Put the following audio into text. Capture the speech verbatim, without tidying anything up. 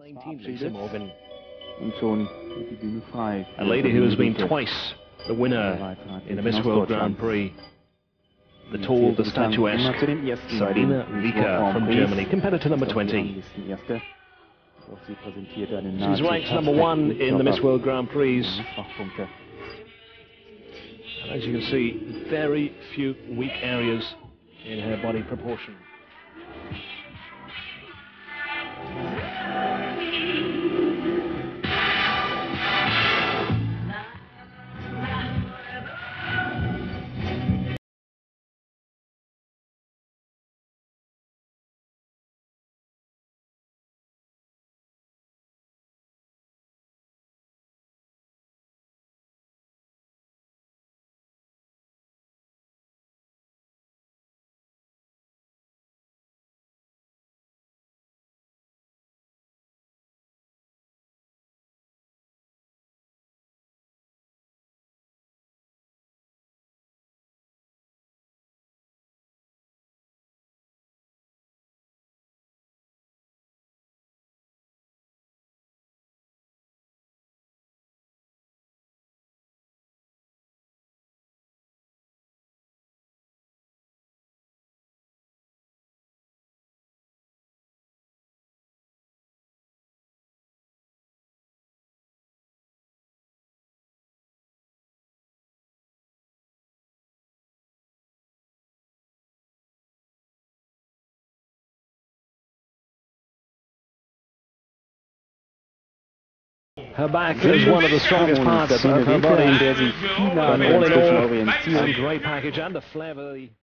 nineteen, Lisa Morgan. Und schon wird die Bühne frei. A lady who has been twice the winner in a Miss World Grand Prix. The tall, the statuesque Sabine Wieker from Germany, competitor number twenty. She's ranked number one in the Miss World Grand Prix. And as you can see, very few weak areas in her body proportion. Her back is one of the strongest parts of her body, but all in all, a great package and the flair of the